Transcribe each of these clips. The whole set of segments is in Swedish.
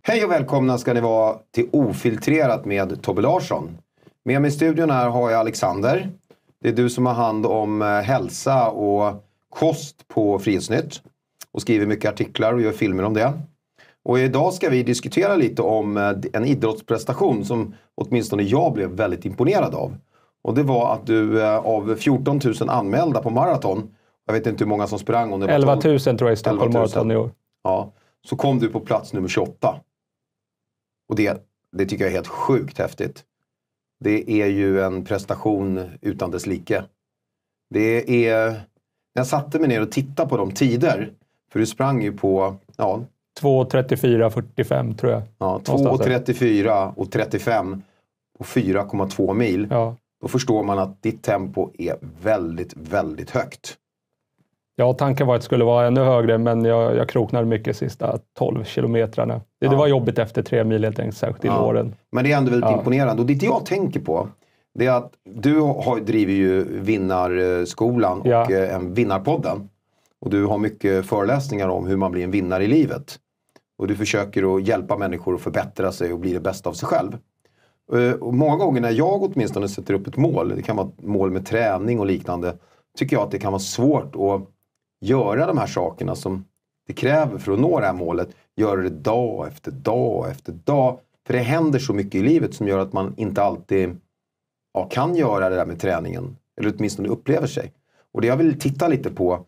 Hej och välkomna ska ni vara till Ofiltrerat med Tobbe Larsson. Med mig i studion här har jag Alexander. Det är du som har hand om hälsa och kost på Frihetsnytt. Och skriver mycket artiklar och gör filmer om det. Och idag ska vi diskutera lite om en idrottsprestation som åtminstone jag blev väldigt imponerad av. Och det var att du av 14 000 anmälda på maraton, jag vet inte hur många som sprang. Om det var 11 000 tror jag i Stockholm maraton i år. Ja, så kom du på plats nummer 28. Och det tycker jag är helt sjukt häftigt. Det är ju en prestation utan dess like. Det är... När jag satte mig ner och tittade på de tider, för du sprang ju på... Ja, 2.34,45 tror jag. Ja, 2.34 och 35 och 4,2 mil. Ja. Då förstår man att ditt tempo är väldigt, väldigt högt. Ja, tanken var att det skulle vara ännu högre, men jag kroknade mycket sista 12 kilometrarna. Det var jobbigt efter 3 mil helt enkelt, särskilt i våren. Men det är ändå väldigt imponerande. Och det jag tänker på, det är att du driver ju Vinnarskolan och en Vinnarpodden. Och du har mycket föreläsningar om hur man blir en vinnare i livet. Och du försöker att hjälpa människor att förbättra sig och bli det bästa av sig själv. Och många gånger när jag åtminstone sätter upp ett mål, det kan vara ett mål med träning och liknande, tycker jag att det kan vara svårt att göra de här sakerna som det kräver för att nå det här målet. Göra det dag efter dag efter dag. För det händer så mycket i livet som gör att man inte alltid kan göra det där med träningen. Eller åtminstone upplever sig. Och det jag vill titta lite på,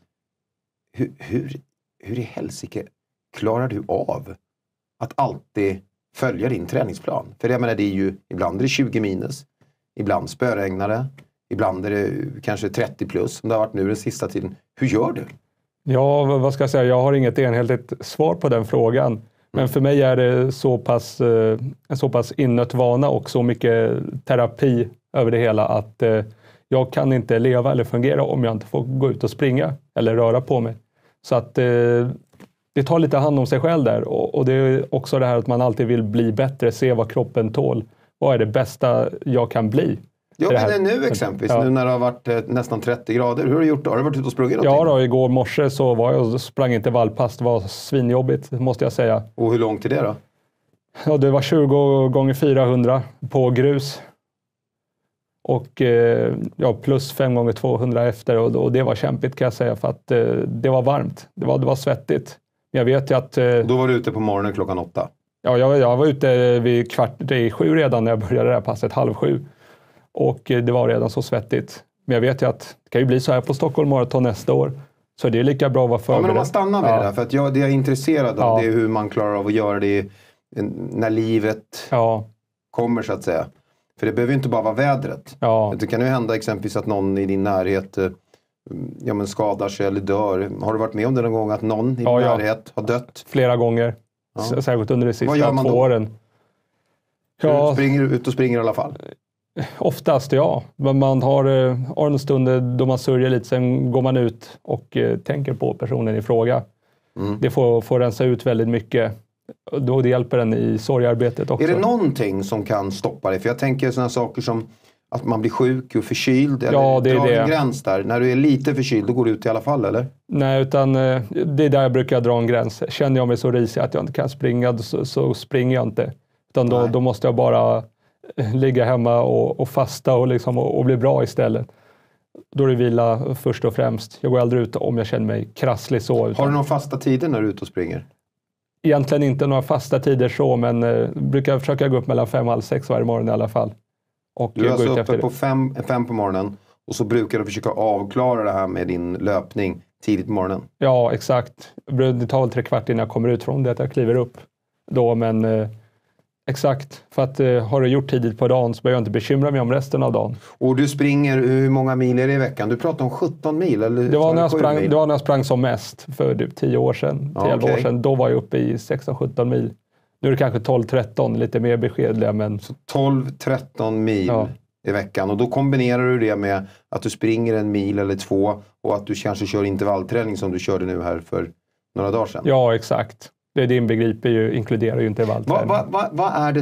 hur i helsike klarar du av att alltid följa din träningsplan? För jag menar, det är ju, ibland är det 20 minus, ibland spöregnar det, ibland är det kanske 30 plus som det har varit nu den sista tiden. Hur gör du? Ja, vad ska jag säga? Jag har inget enhetligt svar på den frågan. Men för mig är det en så pass inött vana och så mycket terapi över det hela att jag kan inte leva eller fungera om jag inte får gå ut och springa eller röra på mig. Så att det tar lite hand om sig själv där. Och det är också det här att man alltid vill bli bättre, se vad kroppen tål. Vad är det bästa jag kan bli? Ja, men det är nu exempelvis, nu när det har varit nästan 30 grader. Hur har du gjort då? Har du varit ute och sprungit någonting? Ja då, igår morse så var jag och sprang intervallpass. Det var svinjobbigt, måste jag säga. Och hur långt är det då? Ja, det var 20 gånger 400 på grus. Och plus 5 gånger 200 efter. Och det var kämpigt kan jag säga, för att det var varmt. Det var svettigt. Men jag vet ju att... Då var du ute på morgonen klockan 8? Ja, jag var ute vid 6:15 redan när jag började det här passet, 6:30. Och det var redan så svettigt. Men jag vet ju att det kan ju bli så här på Stockholm maraton nästa år. Så det är lika bra att vara förberedd. Ja, men om man stannar med det där. För att det jag är intresserad av det är hur man klarar av att göra det när livet kommer, så att säga. För det behöver ju inte bara vara vädret. Ja. Det kan ju hända exempelvis att någon i din närhet skadar sig eller dör. Har du varit med om det någon gång att någon i din närhet har dött? Flera gånger. Ja. Särskilt under de sista 2 åren. Ja. Springer ut och springer i alla fall? Oftast men man har en stund då man sörjer lite, sen går man ut och tänker på personen i fråga. Det får rensa ut väldigt mycket. Då det hjälper den i sorgarbetet också. Är det någonting som kan stoppa dig? För jag tänker sådana saker som att man blir sjuk och förkyld. Eller det är det. En gräns där. När du är lite förkyld, då går du ut i alla fall, eller? Nej, utan det är där jag brukar dra en gräns. Känner jag mig så risig att jag inte kan springa, så springer jag inte. Utan då måste jag bara ligga hemma och fasta och bli bra istället. Då är det vila först och främst. Jag går aldrig ut om jag känner mig krasslig så. Har du några fasta tider när du är ute och springer? Egentligen inte några fasta tider så, men brukar försöka gå upp mellan 5 och 6 varje morgon i alla fall. Och du är alltså uppe på 5 på morgonen och så brukar du försöka avklara det här med din löpning tidigt på morgonen? Ja, exakt. Det tar väl 3/4 innan jag kommer ut från det att jag kliver upp då, men exakt. För att har du gjort tidigt på dagen så behöver jag inte bekymra mig om resten av dagen. Och du springer, hur många mil är det i veckan? Du pratar om 17 mil eller? Det var när jag sprang som mest för typ 10 år sedan, 11 år sedan. Då var jag uppe i 16-17 mil. Nu är det kanske 12-13, lite mer beskedliga. Men... Så 12-13 mil i veckan. Och då kombinerar du det med att du springer 1 mil eller 2 och att du kanske kör intervallträning som du körde nu här för några dagar sedan. Ja, exakt. Det inbegriper inkluderar ju intervallträning. Vad är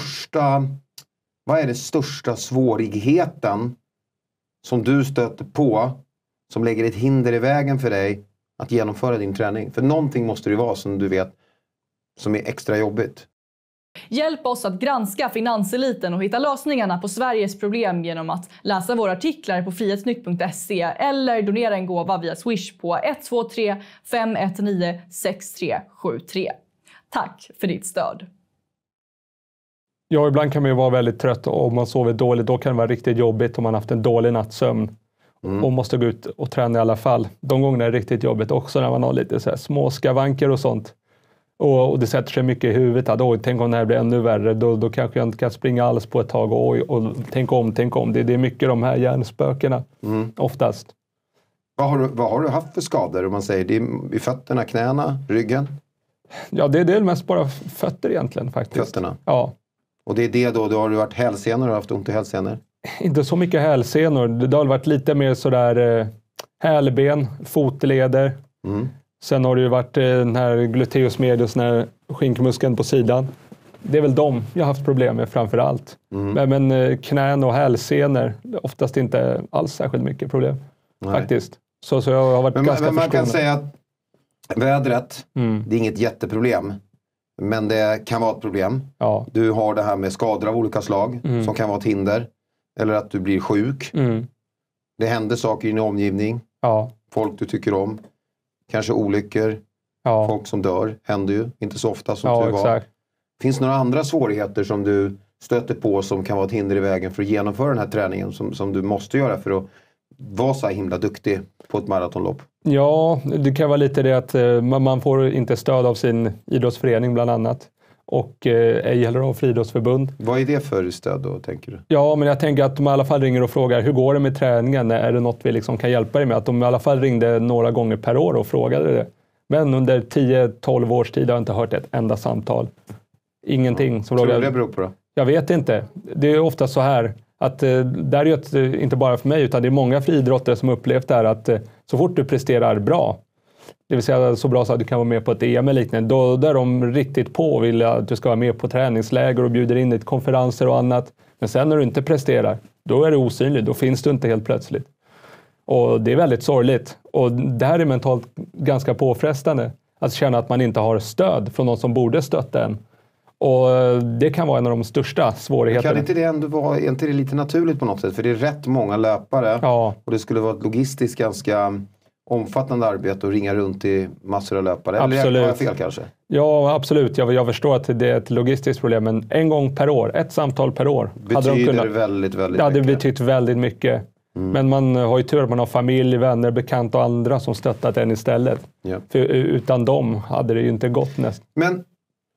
det största svårigheten som du stöter på som lägger ett hinder i vägen för dig att genomföra din träning? För någonting måste det vara som du vet som är extra jobbigt. Hjälp oss att granska finanseliten och hitta lösningarna på Sveriges problem genom att läsa våra artiklar på frihetsnytt.se eller donera en gåva via Swish på 123 519 6373. Tack för ditt stöd. Ja, ibland kan man ju vara väldigt trött och om man sover dåligt. Då kan det vara riktigt jobbigt om man haft en dålig nattsömn. Och måste gå ut och träna i alla fall. De gångerna är det riktigt jobbigt också när man har lite så här små skavanker och sånt. Och det sätter sig mycket i huvudet att tänk om det här blir ännu värre. Då kanske jag inte kan springa alls på ett tag. Och tänk om. Det är mycket de här hjärnspökena oftast. Vad har du haft för skador om man säger? Det är i fötterna, knäna, ryggen? Ja, det är mest bara fötter egentligen faktiskt. Fötterna? Ja. Och det är det då har du varit hälsenor och haft ont i hälsenor? Inte så mycket hälsenor. Det har varit lite mer sådär hälben, fotleder. Sen har det ju varit den här gluteus medius, den här skinkmuskeln på sidan. Det är väl de jag har haft problem med framför allt. Men knän och hälsenor, oftast inte alls särskilt mycket problem. Nej. Faktiskt. Så jag har varit ganska förskonad. Man kan säga att vädret, det är inget jätteproblem. Men det kan vara ett problem. Ja. Du har det här med skador av olika slag som kan vara ett hinder. Eller att du blir sjuk. Det händer saker i din omgivning. Ja. Folk du tycker om. Kanske olyckor. Ja. Folk som dör. Händer ju. Inte så ofta som det var. Exakt. Finns det några andra svårigheter som du stöter på som kan vara ett hinder i vägen för att genomföra den här träningen som du måste göra för att vara så himla duktig på ett maratonlopp? Ja, det kan vara lite det att man får inte stöd av sin idrottsförening bland annat. Och ej heller av friidrottsförbund. Vad är det för stöd då, tänker du? Ja, men jag tänker att de i alla fall ringer och frågar hur går det med träningen? Är det något vi liksom kan hjälpa dig med? Att de i alla fall ringde några gånger per år och frågade det. Men under 10-12 års tid har jag inte hört ett enda samtal. Ingenting. Som tror du det beror på då? Jag vet inte. Det är ofta så här att där är det inte bara för mig utan det är många friidrottare som upplevt det här att så fort du presterar bra, det vill säga så bra så att du kan vara med på ett EM eller liknande, då är de riktigt på och vill att du ska vara med på träningsläger och bjuder in dig till konferenser och annat. Men sen när du inte presterar, då är du osynlig, då finns du inte helt plötsligt. Och det är väldigt sorgligt. Och det här är mentalt ganska påfrestande, att känna att man inte har stöd från någon som borde stötta en. Och det kan vara en av de största svårigheterna. Kan inte det ändå vara, är inte det lite naturligt på något sätt? För det är rätt många löpare. Ja. Och det skulle vara ett logistiskt ganska omfattande arbete att ringa runt i massor av löpare. Absolut. Eller har jag fel kanske? Ja, absolut. Jag förstår att det är ett logistiskt problem. Men en gång per år, ett samtal per år. Betyder väldigt, väldigt mycket. Ja, det betytt väldigt mycket. Men man har ju tur att man har familj, vänner, bekanta och andra som stöttat en istället. Ja. För utan dem hade det ju inte gått nästan. Men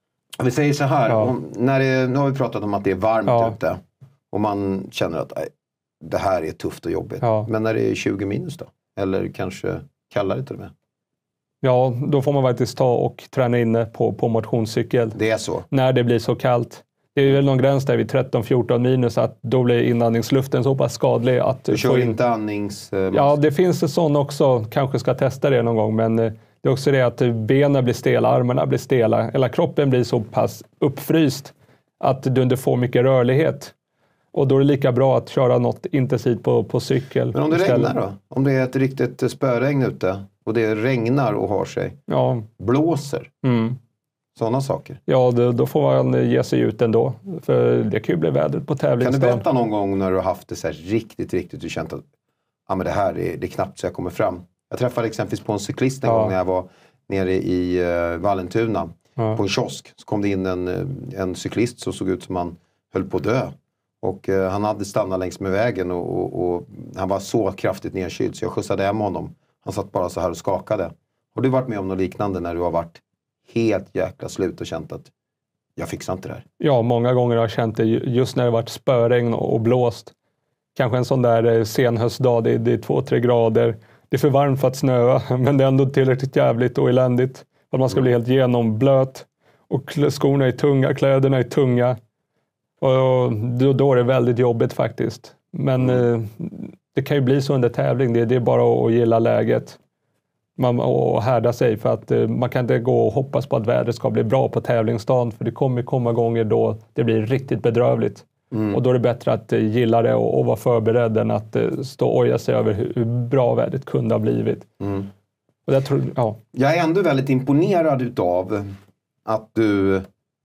vi säger så här, nu har vi pratat om att det är varmt ute. Och man känner att det här är tufft och jobbigt. Ja. Men när det är 20 minus då? Eller kanske kallare till och med? Ja, då får man faktiskt ta och träna inne på motionscykel. Det är så? När det blir så kallt. Det är väl någon gräns där vid 13-14 minus att då blir inandningsluften så pass skadlig att... Du kör inte andnings... Ja, det finns en sån också. Kanske ska testa det någon gång, men det är också det att benen blir stela, armarna blir stela. Eller kroppen blir så pass uppfryst att du inte får mycket rörlighet. Och då är det lika bra att köra något intensivt på cykel. Men om det regnar då? Om det är ett riktigt spöregn ute och det regnar och har sig. Ja. Blåser. Sådana saker. Ja, då får man ge sig ut ändå. För det kan ju bli vädret på tävlingsdagen. Kan du berätta någon gång när du har haft det så här riktigt du känt att men det här det är knappt så jag kommer fram. Jag träffade exempelvis på en cyklist en gång när jag var nere i Vallentuna. På en kiosk. Så kom det in en cyklist som såg ut som han höll på att dö. Och han hade stannat längs med vägen och han var så kraftigt nedkyld så jag skjutsade hem honom. Han satt bara så här och skakade. Har du varit med om något liknande när du har varit helt jäkla slut och känt att jag fixar inte det här? Ja, många gånger har jag känt det just när det varit spöregn och blåst. Kanske en sån där senhöstdag, det är 2-3 grader. Det är för varmt för att snöa, men det är ändå tillräckligt jävligt och eländigt. För att man ska bli helt genomblöt. Och skorna är tunga, kläderna är tunga. Och då är det väldigt jobbigt faktiskt. Men det kan ju bli så under tävling. Det är bara att gilla läget. Och härda sig. För att man kan inte gå och hoppas på att vädret ska bli bra på tävlingsdagen. För det kommer komma gånger då det blir riktigt bedrövligt. Och då är det bättre att gilla det och vara förberedd än att stå och oja sig över hur bra vädret kunde ha blivit. Och jag är ändå väldigt imponerad utav att du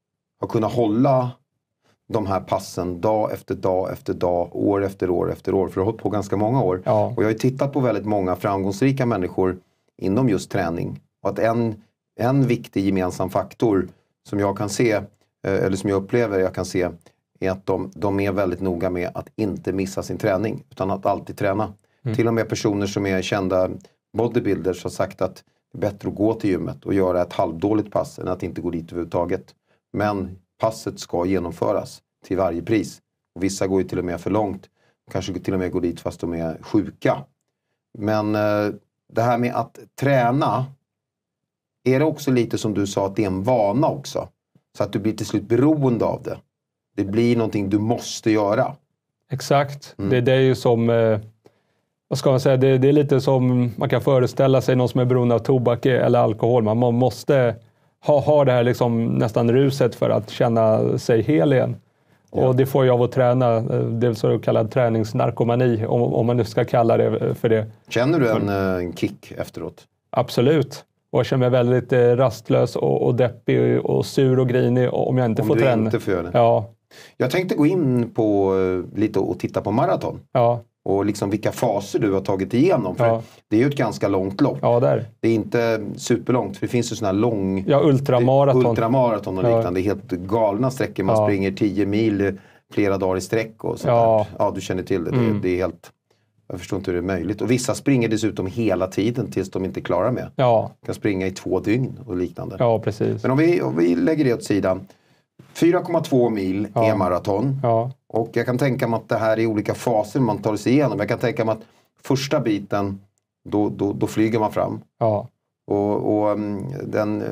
har kunnat hålla de här passen dag efter dag efter dag, år efter år efter år. För det har hållit på ganska många år. Ja. Och jag har ju tittat på väldigt många framgångsrika människor inom just träning. Och att en viktig gemensam faktor som jag kan se, eller som jag upplever jag kan se, är att de är väldigt noga med att inte missa sin träning. Utan att alltid träna. Till och med personer som är kända bodybuilders har sagt att det är bättre att gå till gymmet och göra ett halvdåligt pass än att inte gå dit överhuvudtaget. Men passet ska genomföras till varje pris. Och vissa går ju till och med för långt. Kanske till och med går dit fast de är sjuka. Men det här med att träna, är det också lite som du sa att det är en vana också? Så att du blir till slut beroende av det. Det blir någonting du måste göra. Exakt. Det är ju som... vad ska man säga? Det är lite som man kan föreställa sig någon som är beroende av tobak eller alkohol. Man måste ha det här liksom nästan ruset för att känna sig hel igen. Ja. Och det får jag av att träna. Det är så kallad träningsnarkomani, om man nu ska kalla det för det. Känner du en kick efteråt? Absolut. Och jag känner mig väldigt rastlös och deppig och sur och grinig om jag inte får träna. Om du inte får göra det? Ja. Jag tänkte gå in på lite och titta på maraton. Ja. Och liksom vilka faser du har tagit igenom. För det är ju ett ganska långt lopp. Ja, där. Det är inte superlångt. För det finns ju sådana här lång... Ja, ultramaraton och liknande. Det är helt galna sträckor. Man springer 10 mil flera dagar i sträck och sånt där. Ja, du känner till det. Det är helt... Jag förstår inte hur det är möjligt. Och vissa springer dessutom hela tiden tills de inte klarar med. Ja. Kan springa i 2 dygn och liknande. Ja, precis. Men om vi lägger det åt sidan. 4,2 mil är maraton. Ja. Och jag kan tänka mig att det här är olika faser man tar sig igenom. Jag kan tänka mig att första biten, då flyger man fram. Ja. Och den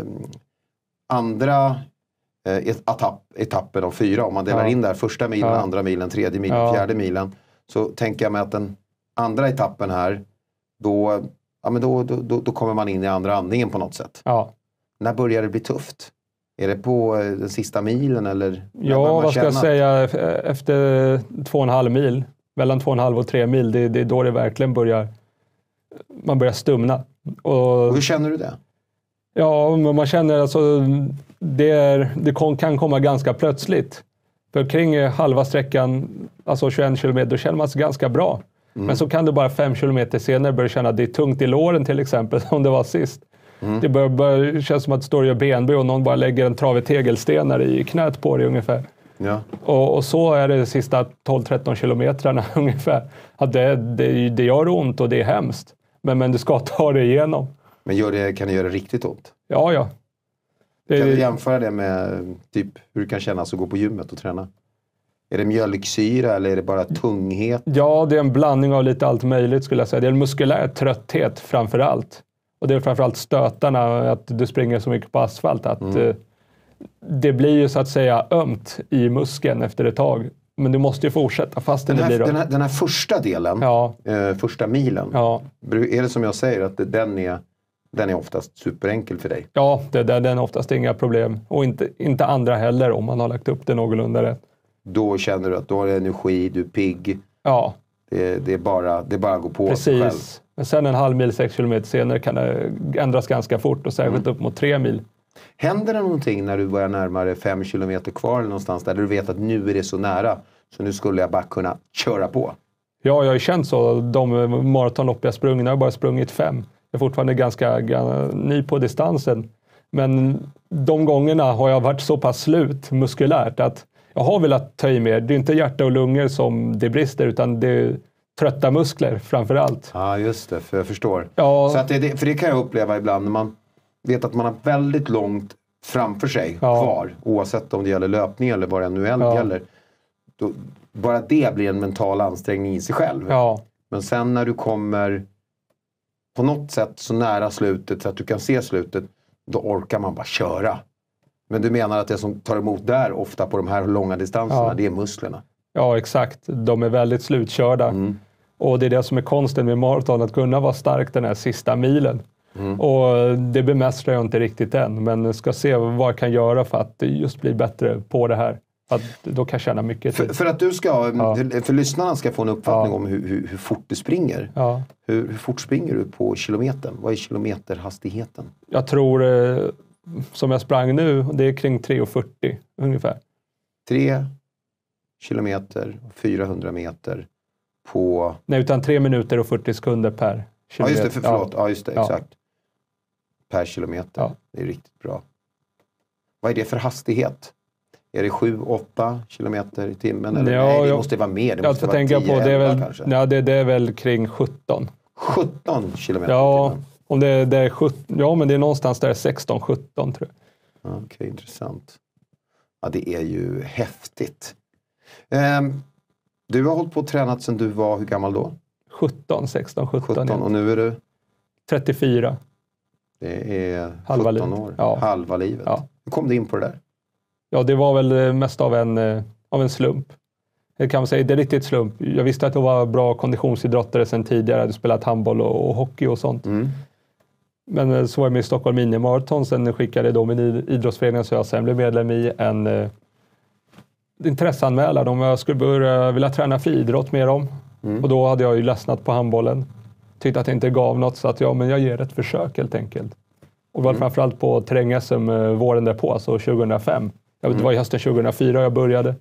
andra etappen av 4, om man delar in där, första milen, andra milen, tredje milen, fjärde milen. Så tänker jag mig att den andra etappen här, då kommer man in i andra andningen på något sätt. Ja. När börjar det bli tufft? Är det på den sista milen eller? Ja, vad ska jag säga? Efter 2,5 mil, mellan 2,5 och 3 mil, det är då det verkligen man börjar stumna. Och hur känner du det? Ja, man känner alltså, det kan komma ganska plötsligt. För kring halva sträckan, alltså 21 kilometer, då känner man sig ganska bra. Men så kan det bara 5 kilometer senare börja känna att det är tungt i låren till exempel, som det var sist. Det börjar känns som att det står i BNB och någon bara lägger en trave tegelstenar i knät på det ungefär. Ja. Och så är det de sista 12-13 kilometrarna ungefär. Att det gör ont och det är hemskt. Men du ska ta det igenom. Men kan det göra riktigt ont? Ja. Kan du jämföra det med typ hur det kan kännas att gå på gymmet och träna? Är det mjölksyra eller är det bara tunghet? Ja, det är en blandning av lite allt möjligt skulle jag säga. Det är en muskulär trötthet framför allt. Och det är framförallt stötarna, att du springer så mycket på asfalt. Att det blir ju så att säga ömt i muskeln efter ett tag. Men du måste ju fortsätta fast den här första delen, första milen. Ja. Är det som jag säger att den är oftast superenkel för dig? Ja, den är oftast inga problem. Och inte andra heller om man har lagt upp det någorlunda rätt. Då känner du att du har energi, du är pigg. Ja. Det är bara att gå på. Precis. Själv. Men sen en halv mil, 6 kilometer senare kan det ändras ganska fort och särskilt upp mot 3 mil. Händer det någonting när du börjar närmare 5 kilometer kvar eller någonstans där du vet att nu är det så nära så nu skulle jag bara kunna köra på? Ja, jag har ju känt så. De maratonlopp jag sprungit, jag har bara sprungit 5. Jag är fortfarande ganska ny på distansen. Men de gångerna har jag varit så pass slut muskulärt att jag har velat ta i mer. Det är inte hjärta och lungor som det brister utan det är trötta muskler framför allt. Ja, just det. För jag förstår. Ja. Så att för det kan jag uppleva ibland när man vet att man har väldigt långt framför sig kvar. Oavsett om det gäller löpning eller vad det nu gäller. Då, bara det blir en mental ansträngning i sig själv. Ja. Men sen när du kommer på något sätt så nära slutet så att du kan se slutet, då orkar man bara köra. Men du menar att det som tar emot där ofta på de här långa distanserna, det är musklerna? Ja, exakt. De är väldigt slutkörda. Och det är det som är konsten med maraton, att kunna vara stark den här sista milen. Och det bemästrar jag inte riktigt än, men ska se vad jag kan göra för att just bli bättre på det här. Att då kan jag känna mycket tid. För att du för lyssnarna ska få en uppfattning om hur fort du springer. Ja. Hur fort springer du på kilometern? Vad är kilometerhastigheten? Jag tror som jag sprang nu, det är kring 3,40 ungefär. 3 kilometer och 400 meter på... Nej, utan 3 minuter och 40 sekunder per kilometer. Ja, just det, förlåt. Ja, just det, ja. exakt. Per kilometer. Ja. Det är riktigt bra. Vad är det för hastighet? Är det 7-8 kilometer i timmen? Eller? Ja, nej, det måste vara mer. Det måste vara 10-11 kanske. Ja, det är väl kring 17. 17 kilometer ja, i timmen? Om det är 17, ja, men det är någonstans där 16-17 tror jag. Okej, intressant. Ja, det är ju häftigt. Du har hållit på och tränat sedan du var, hur gammal då? 17. Och nu är du? 34. Det är 17 halva livet. År. Ja. Halva livet. Ja. Hur kom du in på det där? Ja, det var väl mest av en slump. Det kan man säga, det är riktigt slump. Jag visste att jag var bra konditionsidrottare sedan tidigare. Jag hade spelat handboll och hockey och sånt. Mm. Men så var jag med i Stockholm Minimarathon. Sen skickade då min idrottsförening så jag sen blev medlem i en intresseanmälan om jag skulle vilja träna friidrott med dem. Och då hade jag ju ledsnat på handbollen. Tyckte att det inte gav något så att men jag ger ett försök helt enkelt. Och det var framförallt på terräng-SM våren därpå, alltså 2005. Det var i hösten 2004 jag började.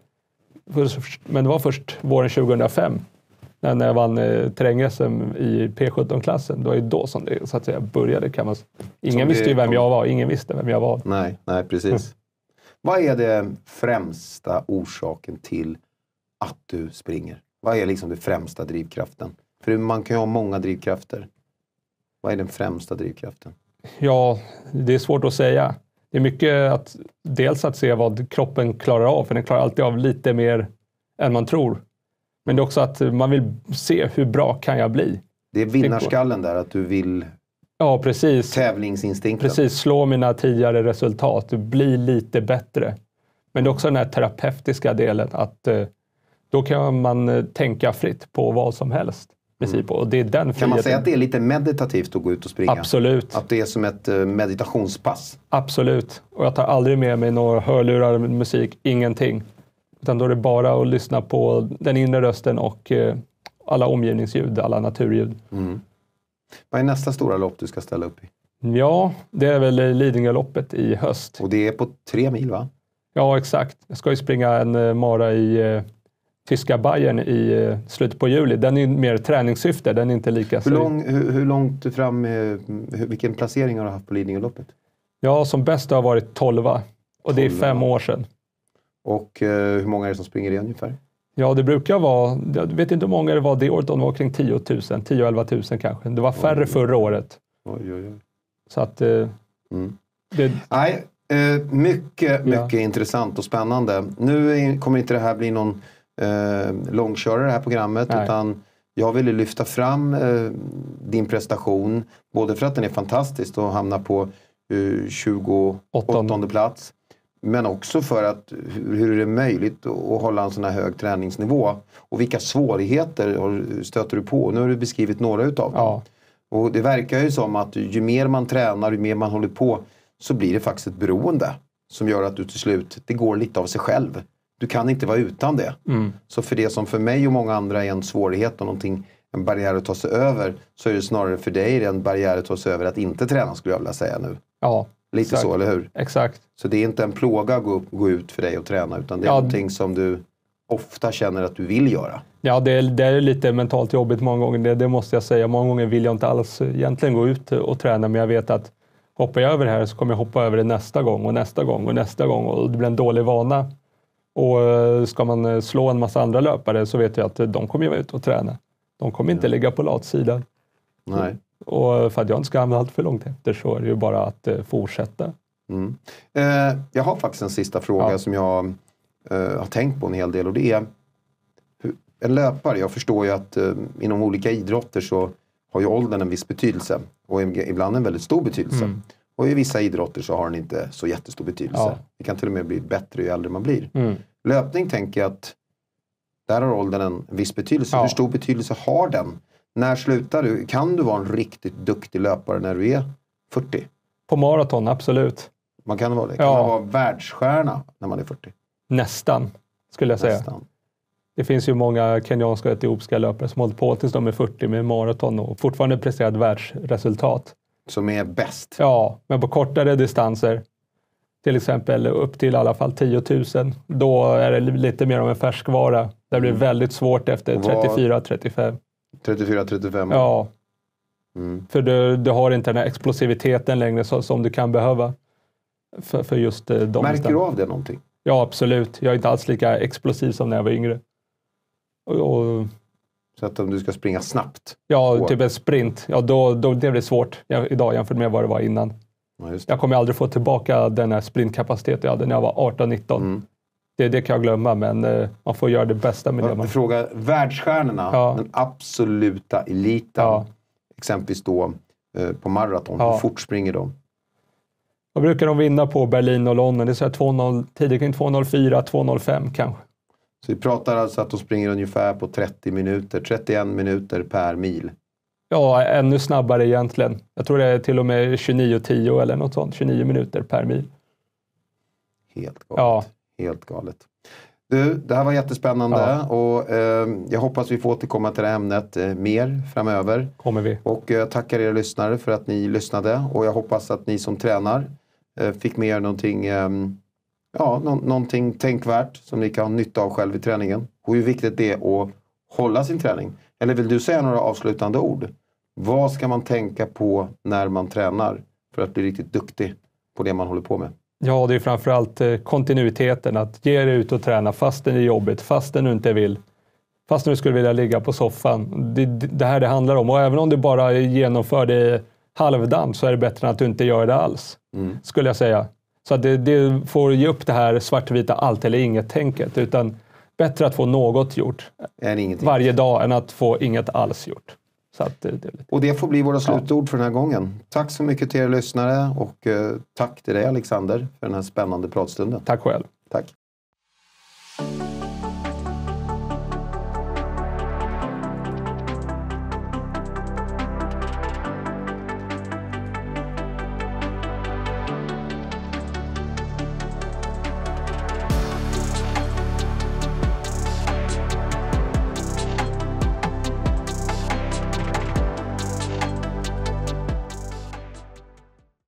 Men det var först våren 2005 när jag vann terräng-SM i P17-klassen. Det var ju då som det så att säga började. Ingen visste ju vem jag var. Ingen visste vem jag var. Nej, precis. Vad är det främsta orsaken till att du springer? Vad är liksom den främsta drivkraften? För man kan ju ha många drivkrafter. Vad är den främsta drivkraften? Ja, det är svårt att säga. Det är mycket dels att se vad kroppen klarar av. För den klarar alltid av lite mer än man tror. Men det är också att man vill se hur bra kan jag bli. Det är vinnarskallen där, att du vill... Ja, precis. Tävlingsinstinkten. Precis, slå mina tidigare resultat. Bli lite bättre. Men det är också den här terapeutiska delen. Att då kan man tänka fritt på vad som helst. Och det är den friheten. Kan man säga att det är lite meditativt att gå ut och springa? Absolut. Att det är som ett meditationspass? Absolut. Och jag tar aldrig med mig några hörlurar, musik, ingenting. Utan då är det bara att lyssna på den inre rösten och alla omgivningsljud, alla naturljud. Mm. Vad är nästa stora lopp du ska ställa upp i? Ja, det är väl Lidingöloppet i höst. Och det är på 3 mil, va? Ja, exakt. Jag ska ju springa en mara i tyska Bayern i slutet på juli. Den är mer träningssyfte, den är inte lika... Hur långt fram, vilken placering har du haft på Lidingöloppet? Ja, som bäst har jag varit 12. Och det är 5 år sedan. Och hur många är det som springer det ungefär? Ja, det brukar vara, jag vet inte hur många det var det året, det var kring 10-11 000 kanske. Det var färre förra året. Oj. Så att... Nej, mycket intressant och spännande. Nu kommer inte det här bli någon långkörare det här programmet. Nej. Utan jag ville lyfta fram din prestation. Både för att den är fantastisk och hamna på 28:e plats. Men också för att hur är det möjligt att hålla en sån här hög träningsnivå. Och vilka svårigheter stöter du på. Nu har du beskrivit några utav dem. Ja. Och det verkar ju som att ju mer man tränar, ju mer man håller på, så blir det faktiskt ett beroende. Som gör att du till slut, det går lite av sig själv. Du kan inte vara utan det. Så för det som för mig och många andra är en svårighet och en barriär att ta sig över, så är det snarare för dig en barriär att ta sig över att inte träna, skulle jag vilja säga nu. Ja, lite exakt. Så, eller hur? Exakt. Så det är inte en plåga att gå ut för dig och träna, utan det är någonting som du ofta känner att du vill göra. Ja, det är lite mentalt jobbigt många gånger, det måste jag säga. Många gånger vill jag inte alls egentligen gå ut och träna, men jag vet att hoppar jag över det här så kommer jag hoppa över det nästa gång och nästa gång och nästa gång, och det blir en dålig vana. Och ska man slå en massa andra löpare så vet jag att de kommer ju vara ute och träna. De kommer inte ligga på latsidan. Nej. Och för att jag inte ska hamna allt för långt efter så är det ju bara att fortsätta. Jag har faktiskt en sista fråga som jag har tänkt på en hel del, och det är en löpare. Jag förstår ju att inom olika idrotter så har ju åldern en viss betydelse och ibland en väldigt stor betydelse. Och i vissa idrotter så har den inte så jättestor betydelse. Ja. Det kan till och med bli bättre ju äldre man blir. Löpning tänker jag att där har åldern en viss betydelse. Ja. Hur stor betydelse har den? När slutar du? Kan du vara en riktigt duktig löpare när du är 40? På maraton, absolut. Man kan vara det. Kan man vara världsstjärna när man är 40? Nästan, skulle jag säga. Det finns ju många kenyanska och etiopiska löpare som hållit på tills de är 40 med maraton och fortfarande presterat världsresultat. Som är bäst? Ja, men på kortare distanser till exempel upp till i alla fall 10 000. Då är det lite mer om en färskvara. Det blir väldigt svårt efter 34-35. 34-35? Ja. För du har inte den här explosiviteten längre som du kan behöva. För just de. Märker du av det någonting? Ja, absolut. Jag är inte alls lika explosiv som när jag var yngre. Så att om du ska springa snabbt? Ja, typ en sprint. Ja, då det blir svårt idag jämfört med vad det var innan. Ja, just det. Jag kommer aldrig få tillbaka den här sprintkapacitet jag hade när jag var 18-19. Det kan jag glömma, men man får göra det bästa med det. Jag frågar världsstjärnorna, den absoluta eliten, exempelvis då på maraton. Hur fort springer de? Vad brukar de vinna på Berlin och London? Det är så här 2.0, tidigt kring 2.04, 2.05 kanske. Så vi pratar alltså att de springer ungefär på 31 minuter per mil. Ja, ännu snabbare egentligen. Jag tror det är till och med 29:10 eller något sånt. 29 minuter per mil. Helt galet. Helt galet. Du, det här var jättespännande och jag hoppas vi får återkomma till det här ämnet mer framöver. Kommer vi. Och jag tackar er lyssnare för att ni lyssnade och jag hoppas att ni som tränar fick med er någonting, någonting tänkvärt som ni kan ha nytta av själv i träningen. Och hur viktigt det är att hålla sin träning. Eller vill du säga några avslutande ord? Vad ska man tänka på när man tränar för att bli riktigt duktig på det man håller på med? Ja, det är framförallt kontinuiteten. Att ge dig ut och träna fastän det är jobbigt, fastän du inte vill. Fastän du skulle vilja ligga på soffan. Det här det handlar om. Och även om du bara genomför det halvdant så är det bättre än att du inte gör det alls. Skulle jag säga. Så att det får ge upp det här svartvita allt eller inget-tänket. Utan bättre att få något gjort varje dag än att få inget alls gjort. Så att och det får bli våra slutord för den här gången. Tack så mycket till er lyssnare och tack till dig Alexander för den här spännande pratstunden. Tack själv. Tack.